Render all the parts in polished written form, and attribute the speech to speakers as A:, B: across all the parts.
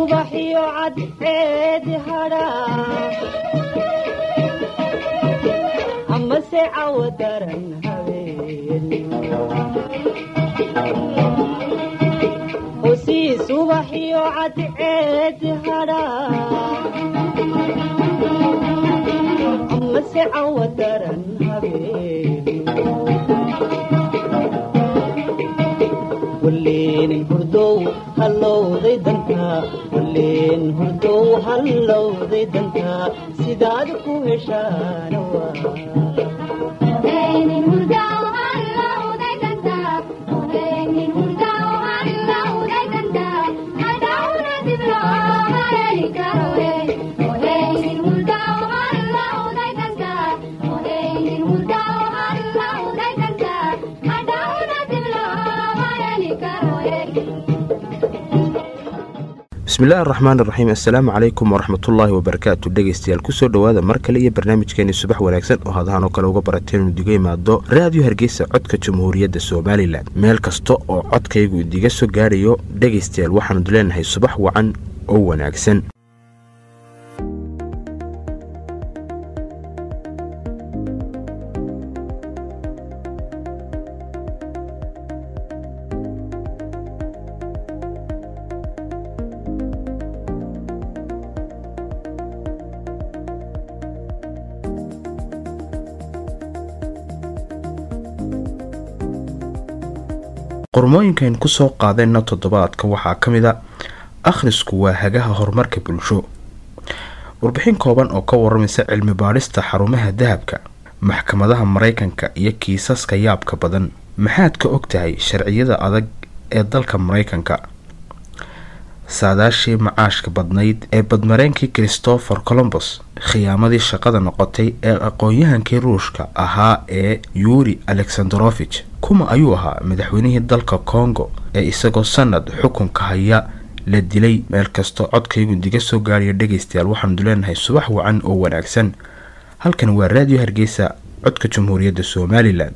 A: subaxii cad eed hara ama se cawdaran habeen hosi subaxii cad eed hara ama se cawdaran habeen ولين هردو هلو ذي دنتا ولين هردو هلو ذي دنتا سيدادكو هشانوا ولين هردو هلو ذي دنتا ولين هردو هلو ذي دنتا هداونا تبرا عليك روي ولين هردو هلو ذي دنتا ولين هردو هلو ذي دنتا هداونا تبرا
B: بسم الله الرحمن الرحيم. السلام عليكم ورحمة الله وبركاته. dhegeystayaal kusoo dhawaada mar kale iyo barnaamijkeena subax wanaagsan oo hadahan oo kale uga barateen diga maado raadiyo Hargeysa codka Jamhuuriyadda Soomaaliland. meel kasta oo codkaygu diga soo gaarayo dhegeystayaal waxaan duleenahay subax wacan oo wanaagsan. qormooyinkan ku soo qaadayna toddobaadka waxaa kamida akhrisku waa hagaha horumarka bulsho. warbixin kooban oo ka waramaysa cilmi baarista xarumaha dahabka, maxkamadaha Mareykanka iyo kiisaska yaabka badan. maxaad ka ogtahay sharciyada adag ee dalka Mareykanka? saadaashii macaashka badnayd ee badmareenkii Christopher Columbus, khiyaamadii shaqada noqotay ee aqoon-yahankii Ruushka ahaa ee Yuri Alexandrovich. kuma ayuu ahaa madaxweynihii dalka Congo ee isagoo sanad xukunka haya la dilay. meel kasta codkaygu diga soo gaariyo dhegeystayaal waxaan duleenahay subax wacan oo wanaagsan. halkan waa raadiyo Hargeysa codka Jamhuuriyadda Soomaaliland.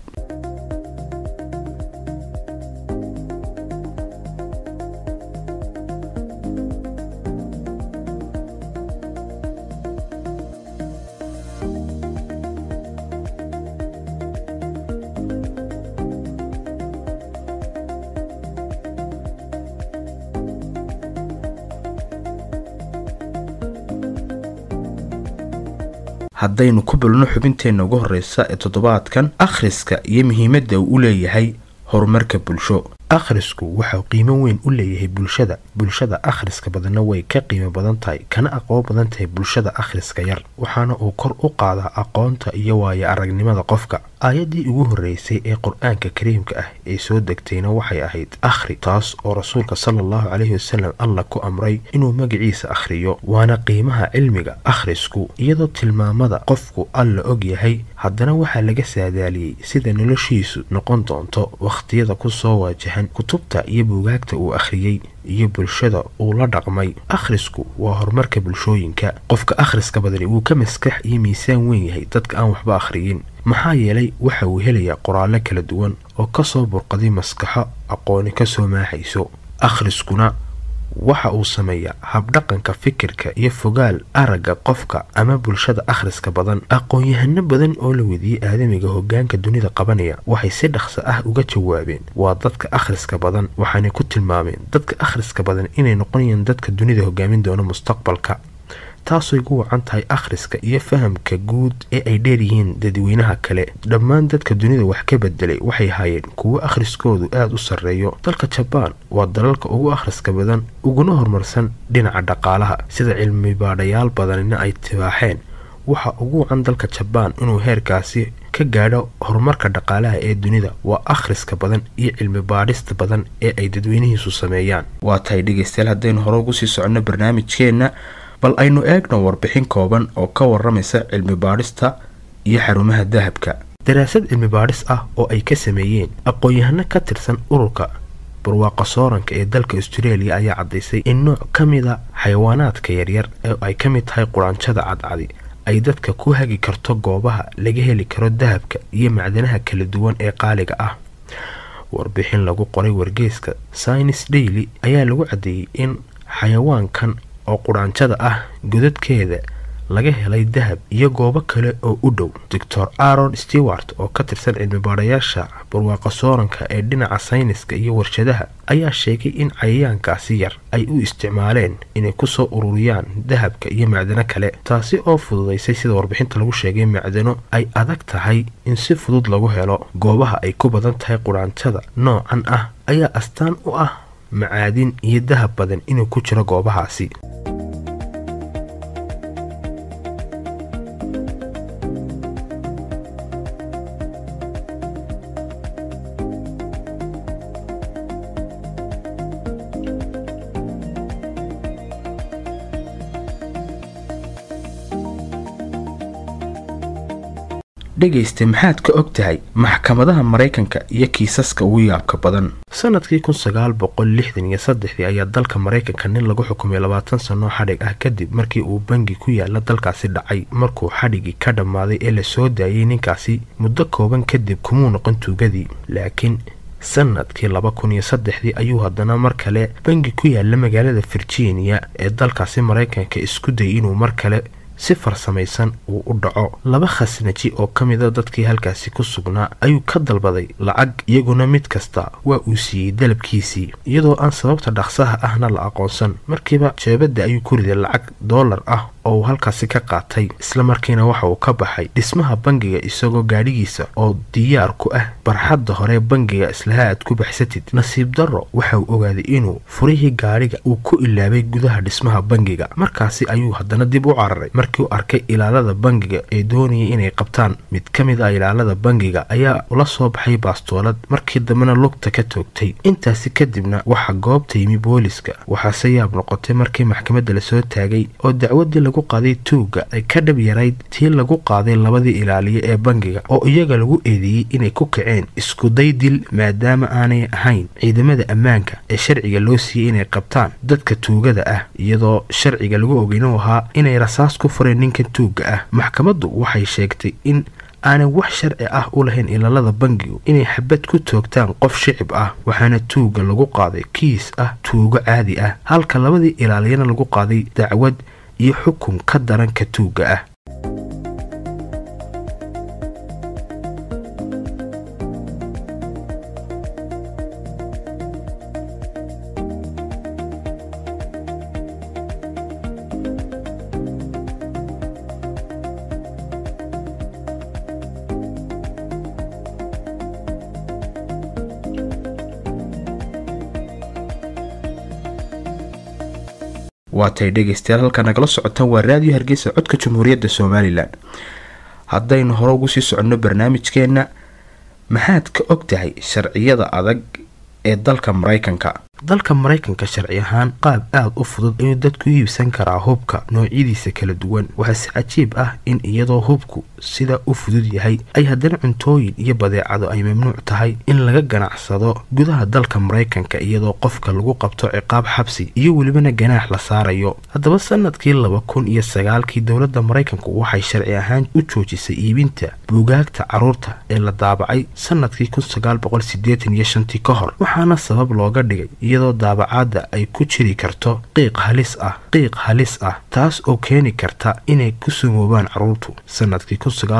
B: haddaynu ku bilno xubinteena ugu horeysa ee toddobaadkan akhriska iyo muhiimadda uu leeyahay horumarka bulsho. akhrisku waxa qiimo weyn u leeyahay bulshada akhriska badanna way ka qiimo badan tahay kana aqoon badan tahay bulshada akhriska yar, waxaana uu kor u qaadaa aqoonta iyo waayo aragnimada qofka. aayadii ugu horeysay ee Qur'aanka Kariimka ah ee soo degtayna waxay ahayd akhri, taas oo rasuulka sallallahu alayhi wasallam Allah ku amray inuu magaciisa akhriyo. waana qiimaha cilmiga akhrisku, iyadoo tilmaamada qofku alla og yahay, haddana waxaa laga saadaaliyay sida noloshiisu noqon doonto waqtiyada ku soo waajahan kutubta iyo buugaagta uu akhriyay iyo bulshada uu la dhaqmay. akhrisku waa horumarka bulshooyinka. qofka akhriska badani wuu ka maskax iyo miisaan weyn yahay dadka aan waxba akhriyin, maxaa yeelay waxa uu helayaa qoraallo kala duwan oo ka soo burqaday maskaxo aqooni ka soo maaxayso. akhriskuna waxa uu sameeyaa habdhaqanka fikirka iyo fogaal aragga qofka ama bulshada akhriska badan. aqoon-yahano badan oo la wadiyay aadamiga hoggaanka dunida qabanaya waxay si dhaqso ah uga jawaabeen waa dadka akhriska badan, waxaana ku tilmaameen dadka akhriska badan inay noqonayaan dadka dunida hoggaamin doona mustaqbalka. taasoo ugu wacan tahay akhriska iyo fahamka guud ee ay dheeryihiin dadweynaha kale. dhammaan dadka dunida wax ka bedelay waxay hayeen kuwo akhriskoodu aad u sarreeyo. dalka Japan waa dalalka ugu akhriska badan uguna horumarsan dhinaca dhaqaalaha, sida cilmi baadhayaal badanina ay tibaaxeen. waxa ugu wacan dalka Japan inuu heerkaasi ka gaadho horumarka dhaqaalaha ee dunida waa akhriska badan iyo cilmi baadhista badan ee ay dadweynihiisu sameeyaan. waa tahay dhegeystayaal, haddaynu hore ugu sii soconno barnaamijkeena bal aynu eegno warbixin kooban oo ka waramaysa cilmi baadhista iyo xarumaha dahabka. daraasad cilmi baadhis ah oo ay ka sameeyeen aqoon-yahano ka tirsan ururka barwaaqo sooranka ee dalka Australia ayaa cadaysay in nooc kamida xayawaanaadka yaryar ee ay ka mid tahay quraanjada cadcadi ay dadka ku hagi karto goobaha laga heli karo dahabka iyo macdanaha kala duwan ee qaaliga ah. warbixin lagu qoray wargeyska Science Daily ayaa lagu cadeeyay in xayawaankan oo quraanjada ah godadkeeda laga helay dahab iyo goobo kale oo u dhow. Dr. Aaron Stewart oo ka tirsan cilmi baarayaasha barwaaqo sooranka ee dhinaca sayniska iyo warshadaha ayaa sheegay in cayayaankaasi yar ay u isticmaaleen inay ku soo ururiyaan dahabka iyo macdano kale, taasi oo fududaysay sida warbixinta lagu sheegay macdano ay adag tahay in si fudud lagu helo. goobaha ay ku badan tahay quraanjada noocan ah ayaa astaan u ah macaadin iyo dahab badan inuu ku jiro goobahaasi. dhegayste, maxaad ka og tahay maxkamadaha Mareykanka iyo kiisaska ugu yaabka badan? sanadkii 1963 ayaa dalka Mareykanka nin lagu xukumay 20 sano xadhig ah kadib markii uu bangi ku yaala dalkaasi dhacay. markuu xadhigii ka dhammaaday ee la soo daayay ninkaasi muddo kooban kadib kumuu noqon tuugadii, laakiin sanadkii 2003 ayuu haddana mar kale bangi ku yaala magaalada Virginia ee dalkaasi Mareykanka isku dayay inuu mar kale si farsamaysan uu u dhaco. laba khasnaji oo kamid ah dadkii halkaasi ku sugnaa ayuu ka dalbaday lacag, iyaguna mid kasta waa uu siiyey dalabkiisii iyadoo aan sababta dhaqsaha ahna la aqoonsan. markiiba jeebada ayuu ku riday lacag $1 ah oo uu halkaasi ka qaatay, isla markiina waxa uu ka baxay dhismaha bangiga isagoo gaadhigiisa oo diyaar ku ah barxadda hore bangiga islaha aad ku baxsatid. nasiib darro waxa uu ogaaday inuu furihii gaadhiga uu ku ilaabay gudaha dhismaha bangiga. markaasi ayuu haddana dib u cararay markii uu arkay ilaalada bangiga ee doonayay inay qabtaan. mid ka mid ah ilaalada bangiga ayaa ula soo baxay baastoolad, markii dambena lugta ka toogtay. intaasi kadibna waxa goobta yimi booliska. waxaase yaab noqotay markii maxkamadda la soo taagay oo dacwadii lagu qaaday tuuga ay ka dhab yarayd tii lagu qaaday labadii ilaaliye ee bangiga oo iyaga lagu eedeeyey inay ku kaceen isku day dil maadaama aanay ahayn ciidamada ammaanka ee sharciga loo siiyey inay qabtaan dadka tuugada ah, iyadoo sharciga lagu ogeyno ahaa inay rasaas ku fureen ninkan tuuga ah. maxkamaddu waxay sheegtay in aanay wax sharci ah u lahayn ilaalada bangigu inay xabad ku toogtaan qof shicib ah, waxaana tuuga lagu qaaday kiis ah tuugo caadi ah, halka labadii ilaaliyana lagu qaaday dacwad iyo xukun ka daran ka tuuga ah. waatay dhegaystayaal halka nagala socotaan waa raadiyo Hargeysa codka Jamhuuriyadda Soomaaliland. haddaynu hore ugu sii soconno barnaamijkeena, maxaad ka og tahay sharciyada adag ee dalka Mareykanka? dalka Mareykanka sharci ahaan qaab aad u fudud ayuu dadku iibsan karaa hubka noocyadiisa kala duwan. waxaa si cajiib ah in iyadoo hubku sida u fudud yahay ay haddana cuntooyin iyo badeecado ay mamnuuc tahay in laga ganacsado gudaha dalka Mareykanka, iyadoo qofka lagu qabto ciqaab xabsi iyo welibana ganaax la saarayo. haddaba sanadkii 2009 dowladda Mareykanku waxay sharci ahaan u joojisay iibinta buugaagta carruurta ee la daabacay sanadkii 1985 ka hor, waxaana sabab looga dhigay iyadoo daabacaadda ay ku jiri karto qiiq halis ah taas oo keeni karta inay ku sumoobaan carruurtu. sanadkii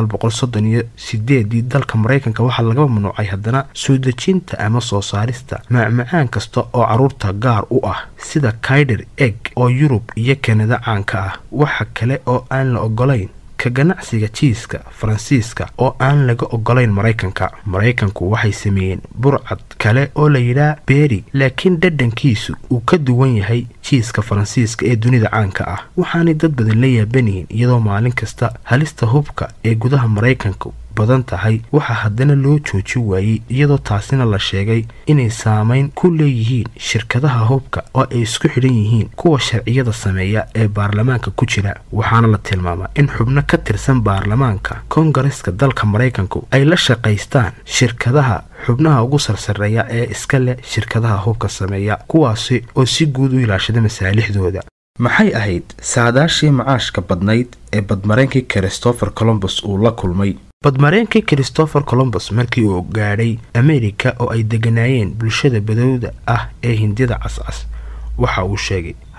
B: 1938 dalka Mareykanka waxaa laga mamnuucay haddana soo dejinta ama soo saarista macmacaan kasta oo carruurta gaar u ah sida Kinder Egg oo Yurub iyo Kanada caanka ah. waxa kale oo aan la ogolayn ka ganacsiga jiiska Faransiiska oo aan laga ogolayn Mareykanku waxay sameeyeen burcad kale oo la yiraahdo berry, laakiin dhadhankiisu uu ka duwan yahay jiiska Faransiiska ee dunida caanka ah. waxaanay dad badan la yaaban yihiin iyadoo maalin kasta halista hubka ee gudaha Mareykanka badan tahay, waxaa haddana loo joojin waayey iyadoo taasina la sheegay inay saameyn ku leeyihiin shirkadaha hubka oo ay isku xidhan yihiin kuwa sharciyada sameeya ee baarlamaanka ku jira. waxaana la tilmaamaa in xubno ka tirsan baarlamaanka Koongareeska dalka Mareykanku ay la shaqaystaan shirkadaha xubnaha ugu sarsareeya ee iska leh shirkadaha hubka sameeya, kuwaasi oo si guud u ilaashada masaalixdooda. maxay ahayd saadaashii macaashka badnayd ee badmareenkii Christopher Columbus uu la kulmay? badmareenkii Christopher Columbus markii uu gaadhay Ameerika oo ay deganaayeen bulshada badowda ah ee Hindida cascas, waxa uu sheegay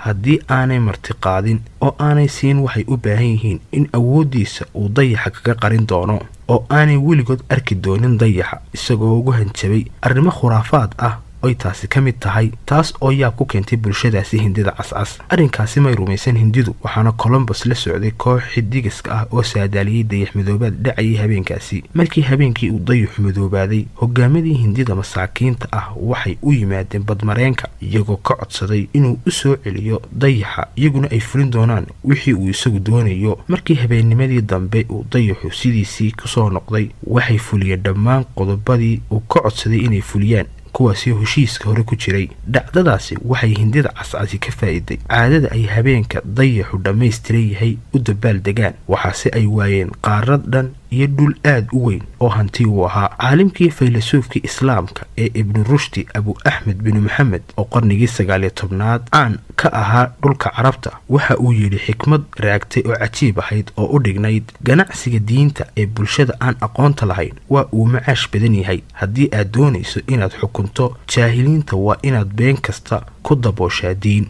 B: haddii aanay martiqaadin oo aanay siin waxay u baahan yihiin in awooddiisa uu dayaxa kaga qarin doono oo aanay weligood arki doonin dayaxa isagoo ugu hanjabay arrimo khuraafaad ah oy taasi ka mid tahay taas oo yaab ku keentay bulshadaasi hindida cascas. arrinkaasi may rumaysan hindidu, waxaana Columbus la socday koox xidigiska ah oo saadaaliyey dayax madoobaad dhacayay habeenkaasi. markii habeenkii uu dayaxu madoobaaday, hogaamadii hindida masaakiinta ah waxay u yimaadeen badmareenka iyagoo ka codsaday inuu u soo celiyo dayaxa, iyaguna ay fulin doonaan wixii uu isagu doonayo. markii habeennimadii dambe uu dayaxu sidiisii kusoo noqday, waxay fuliyeen dhammaan qodobadii uu ka codsaday inay fuliyaan, kuwaasi heshiiska hore ku jiray. dhacdadaasi waxay hindida cascasi ka faa'iiday caadada ay habeenka dayaxu dhammaystiran yahay u dabaal degaan, waxaase ay waayeen qaarad dhan iyo dhul aad u weyn oo hanti uu ahaa. caalimkii faylasuufkii islaamka ee ibnu rushdi abu axmed binu maxamed oo qarnigii 19aad caan ka ahaa dhulka carabta, waxa uu yidhi xikmad raagtay oo cajiib ahayd oo u dhignayd ganacsiga diinta ee bulshada aan aqoonta lahayn waa uu macaash badan yahay. haddii aad doonayso inaad xukunto jaahiliinta, waa inaad been kasta ku dabooshaa diin.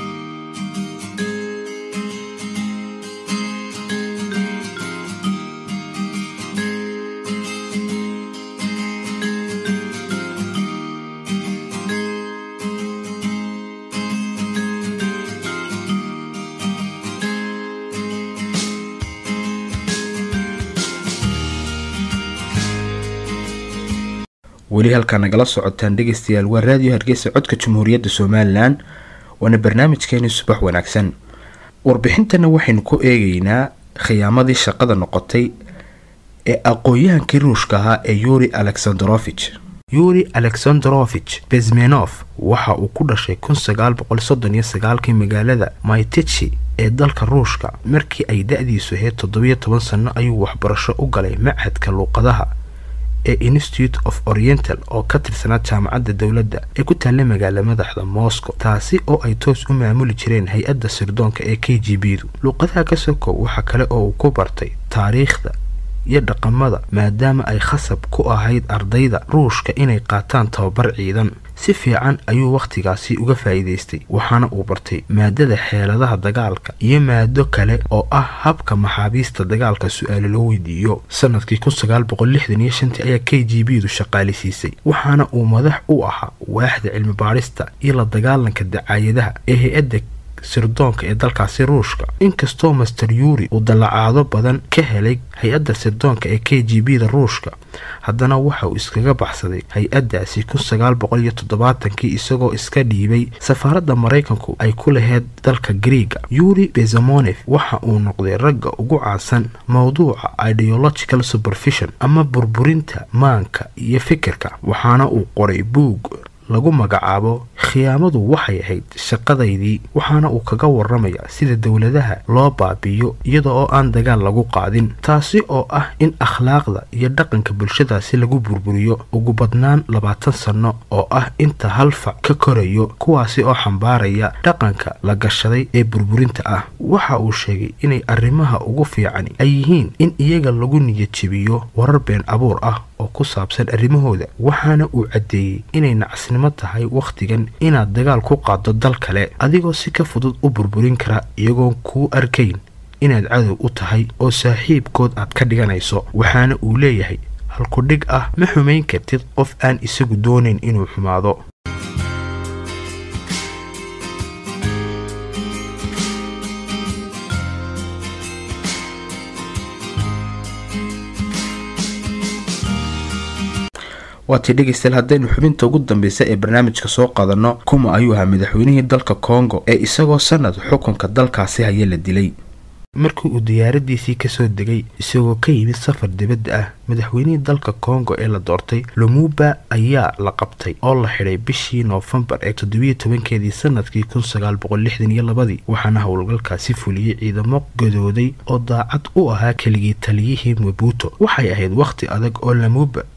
B: weli halka nagala socotaan dhegeystayaal waa raadiyo Hargeysa codka Jamhuuriyadda Soomaaliland, waana barnaamijkeena subax wanaagsan. warbixintana waxaynu ku eegaynaa khiyaamadii shaqada noqotay ee aqoonyahankii Ruushka ahaa ee Yuri Alexandrovich Bezmenov waxa uu ku dhashay 1939 magaalada Mytechyi ee dalka Ruushka. markii ay da'diisu ahayd 17 sano ayuu waxbarasho u galay machadka luqadaha ee Institute of Oriental oo ka tirsanaa jaamacadda dawladda ee ku taalla magaalada madaxda Moscow, taasi oo ay toos u maamuli jireen hay'adda sirdoonka ee KGB-du. luqadaha ka soko waxa kale oo uu ku bartay taariikhda iyo dhaqamada, maadaama ay khasab ku ahayd ardayda Ruushka inay qaataan tababar ciidan. si fiican ayuu waqtigaasi uga faa'iideystay, waxaana uu bartay maadada xeeladaha dagaalka iyo maado kale oo ah habka maxaabiista dagaalka su'aalo loo weydiiyo. sanadkii 1965 ayaa KGB-du shaqaaleysiisay, waxaana uu madax u ahaa waaxda cilmi baarista iyo la dagaalanka dacaayadaha ee hay'adda sirdoonka ee dalkaasi Ruushka. inkastoo Master Yuri uu dalacaado badan ka helay hay'adda sirdoonka ee KGB-da Ruushka, haddana waxa uu iskaga baxsaday hay'addaasi 1970 isagoo iska dhiibay safaaradda Mareykanku ay ku lahayd dalka Greega. Yuri Bezmenov waxa uu noqday ragga ugu caansan mawduuca ideological supervision ama burburinta maanka iyo fikirka, waxaana uu qoray buug lagu magacaabo khiyaamadu waxay ahayd shaqadaydii, waxaana uu kaga waramaya sida dawladaha loo baabiyo iyada oo aan dagaal lagu qaadin, taasi oo ah in akhlaaqda iyo dhaqanka bulshadaasi lagu burburiyo ugu badnaan 20 sano oo ah inta hal fac ka korayo, kuwaasi oo xambaaraya dhaqanka la gashaday ee burburinta ah. waxa uu sheegay inay arrimaha ugu fiican ay yihiin in iyaga lagu niyad jabiyo warar been abuur ah oo ku saabsan arrimahooda, waxaana uu cadeeyay inay nacasnimo tahay waqtigan inaad dagaal ku qaado dal kale adigoo si ka fudud u burburin kara iyagoon kuu arkayn inaad cadow u tahay oo saaxiibkood aad ka dhiganayso. waxaana uu leeyahay halku dhig ah, ma xumayn kartid qof aan isagu doonayn inuu xumaado. waati dhegeystayaal, haddaynu xubinta ugu dambaysa ee barnaamijka soo qaadano, kuma ayuu ahaa madaxweynihii dalka Congo ee isagoo sanad xukunka dalkaasi haya la dilay. markii uu diyaaradiisii ka soo degay isagoo ka yimid safar dibadda ah, madaxweynihii dalka Congo ee la doortay Lumumba ayaa la qabtay oo la xidhay bishii Noofambar ee 17keedii sanadkii 1962, waxaana howlgalkaasi fuliyay ciidamo godooday oo daacad u ahaa keligii taliyihii Mobutu. waxay ahayd waqti adag oo Lumumba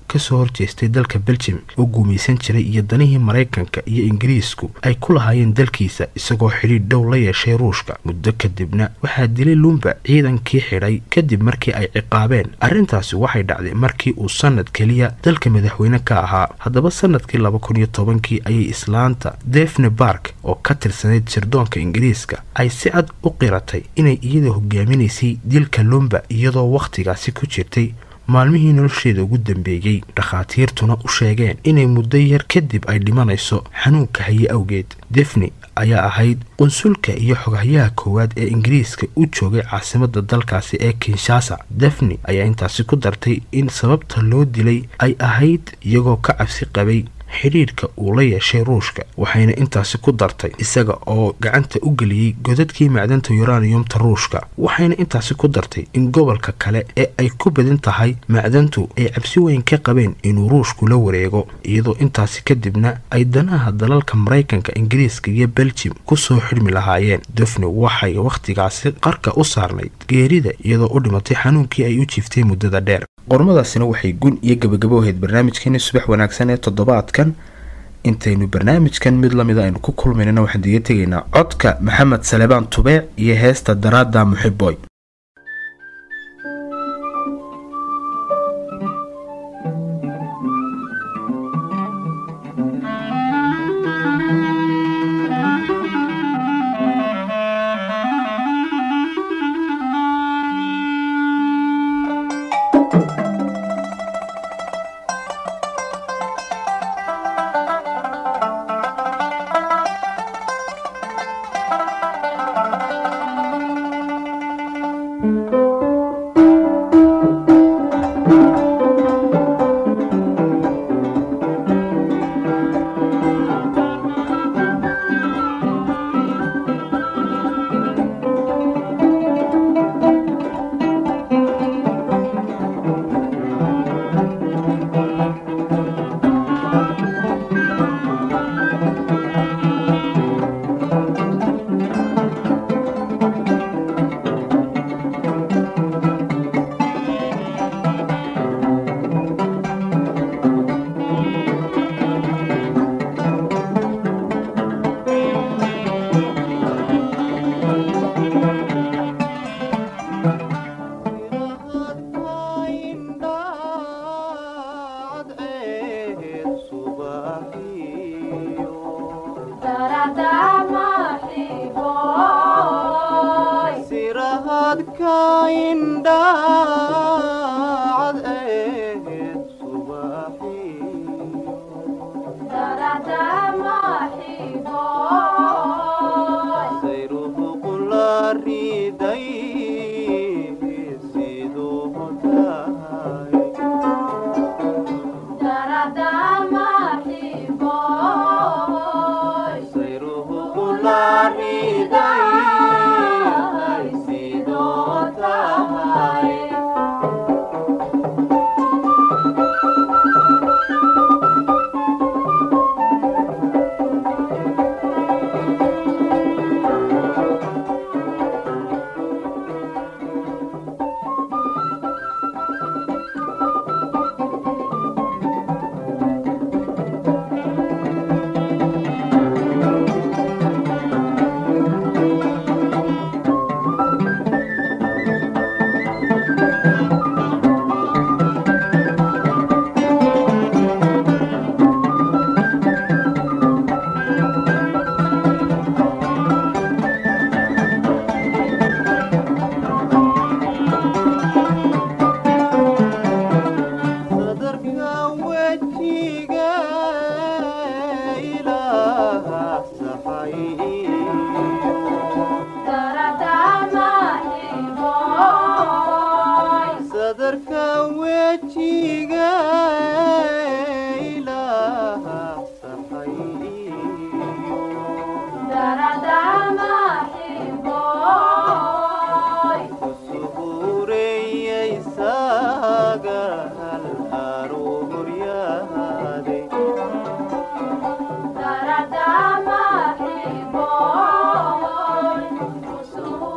B: kasoo horjeestay dalka Belgium oo guumaysan jiray iyo danihii Mareykanka iyo Ingiriisku ay ku lahaayeen dalkiisa isagoo xiriir dhow la yeeshay Ruushka. muddo kadibna waxaa dilay Lumumba ciidankii xidhay kadib markii ay ciqaabeen. arrintaasi waxay dhacday markii uu sanad kaliya dalka madaxweyne ka ahaa. haddaba sanadkii 2010 ayay islaanta Daphne Park oo ka tirsaneyd sirdoonka Ingiriiska ay si cad u qiratay inay iyada hogaaminaysay dilka Lumumba iyadoo waqtigaasi ku jirtay maalmihii nolosheeda ugu dambeeyay. dhakhaatiirtuna u sheegeen inay muddo yar kadib ay dhimanayso xanuunka haye awgeed. Daphne ayaa ahayd qunsulka iyo xogayaha koowaad ee Ingiriiska u joogay caasimadda dalkaasi ee Kinshasa. Daphne ayaa intaasi ku dartay in sababta loo dilay ay ahayd iyagoo ka cabsi qabay xiriirka uu la yeeshay Ruushka. waxayna intaasi ku dartay isaga oo gacanta u geliyay godadkii macdanta uraniumta Ruushka. waxayna intaasi ku dartay in gobolka kale ee ay ku badan tahay macdantu ay cabsi weyn ka qabeen inuu Ruushku la wareego. iyadoo intaasi kadibna ay danaha dalalka Mareykanka, Ingiriiska iyo Belgium ku soo xirmi lahaayeen. Daphne waxay waqtigaasi qarka u saarnayd geerida iyadoo u dhimatay xanuunkii ay u jiiftay muddada dheer. qormadaasina waxay gun iyo gabagabo ahayd barnaamijkeena subax wanaagsan ee toddobaadkan. intaynu barnaamijkan mid lamid aynu ku kulmaynana waxaan diga tegaynaa codka Maxamed Salebaan Tubeec iyo heesta Daraada Muxiboy.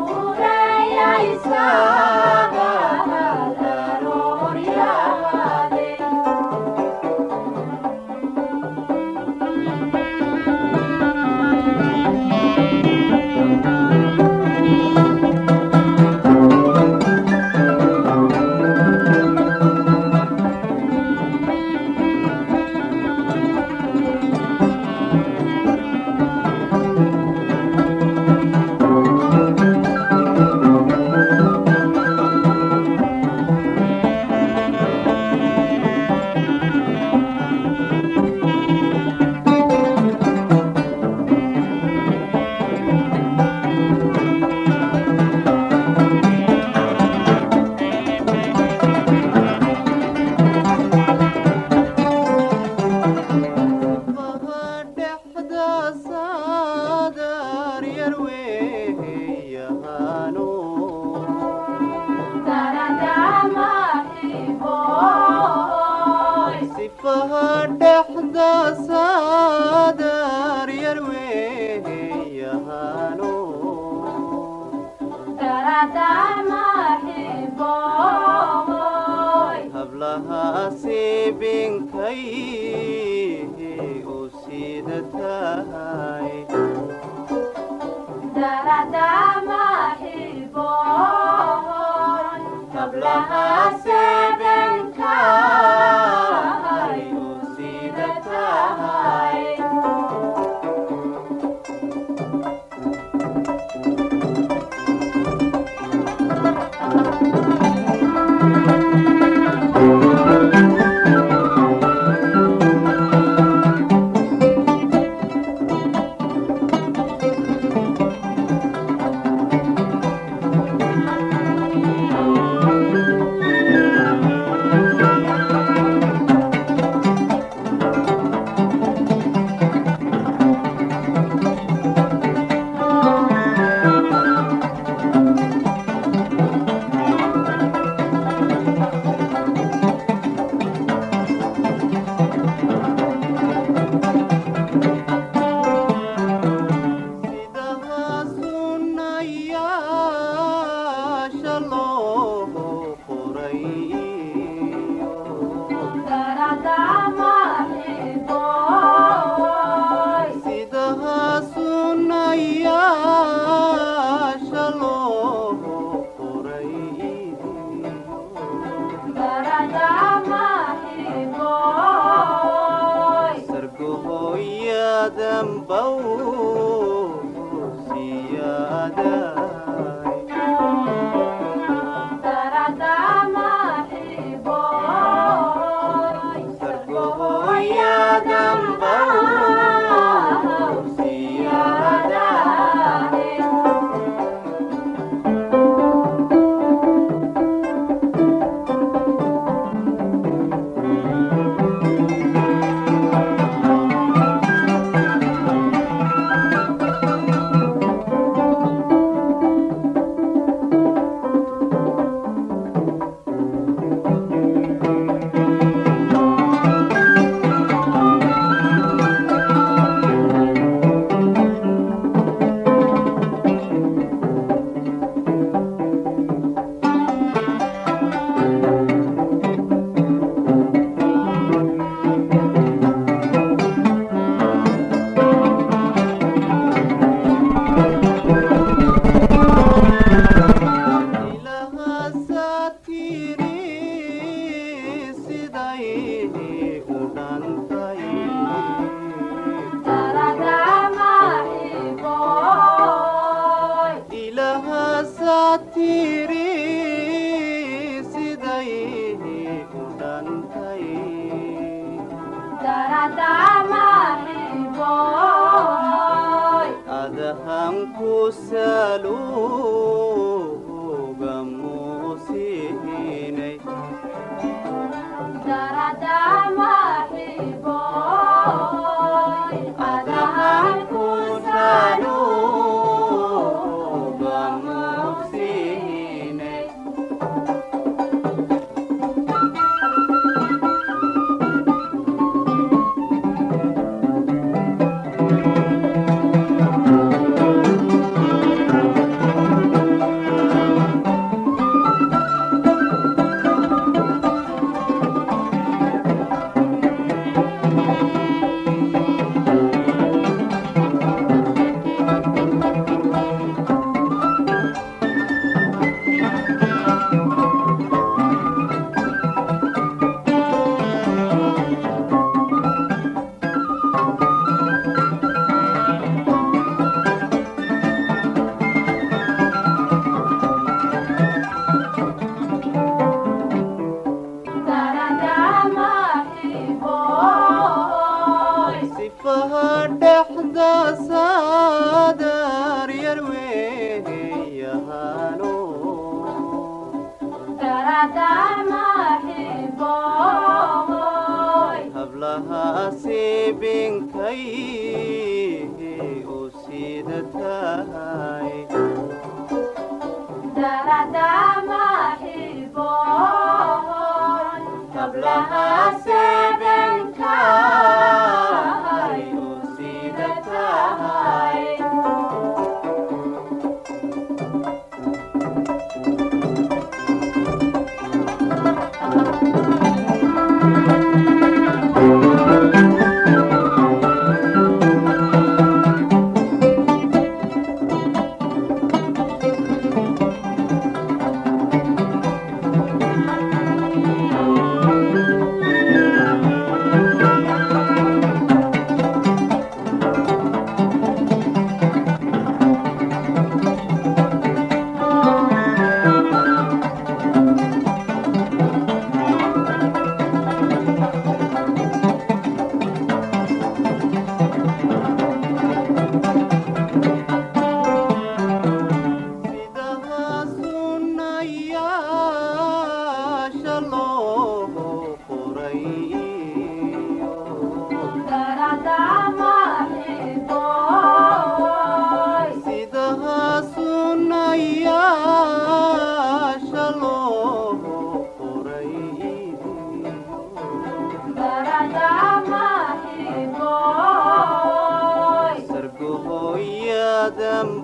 C: Saga, hablaha siibinkay u sida tahay hablaha siibinkay u sida tahay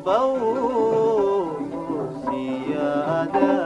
C: بو سيادة